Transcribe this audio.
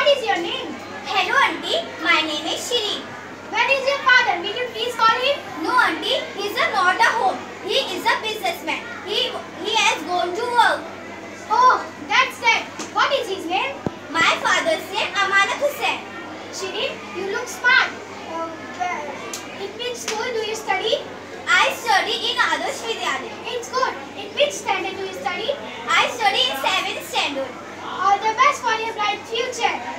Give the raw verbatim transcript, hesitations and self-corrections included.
is your name? Hello auntie, my name is Shri. Where is your father? Will you please call him? No auntie, he is not at home. He is a businessman. He, he has gone to work. Oh, that's that. What is his name? My father's name Amanat Hussain. Shri, you look smart. Uh, in which school do you study? I study in Adarsh vidyalaya. It's good. In which standard do you study? I study in seventh standard. All the best for your bright future.